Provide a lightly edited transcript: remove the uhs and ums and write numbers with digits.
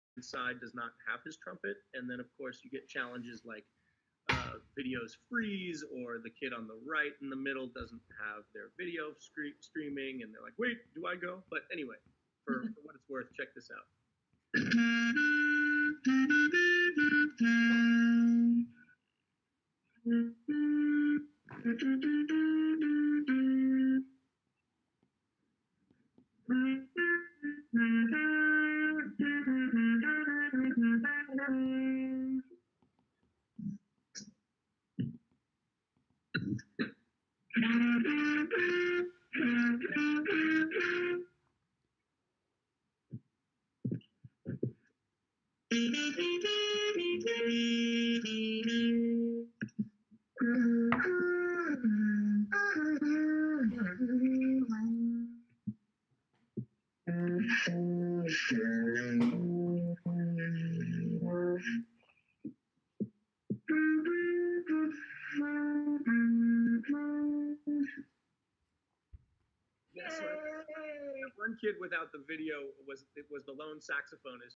side does not have his trumpet, and then of course you get challenges like videos freeze, or the kid on the right in the middle doesn't have their video streaming, and they're like, wait, do I go? But anyway, for what it's worth, check this out. Yeah, so one kid without the video was the lone saxophonist